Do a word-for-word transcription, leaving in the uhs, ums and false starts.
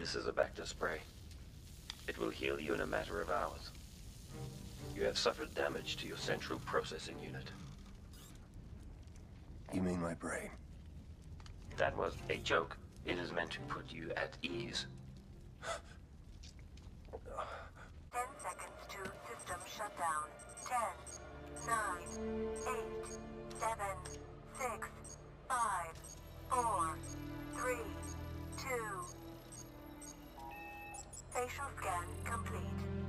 This is a Bacta spray. It will heal you in a matter of hours. You have suffered damage to your central processing unit. You mean my brain? That was a joke. It is meant to put you at ease. Ten seconds to system shutdown. Ten, nine, eight, seven, six, five, four, three, two. Facial scan complete.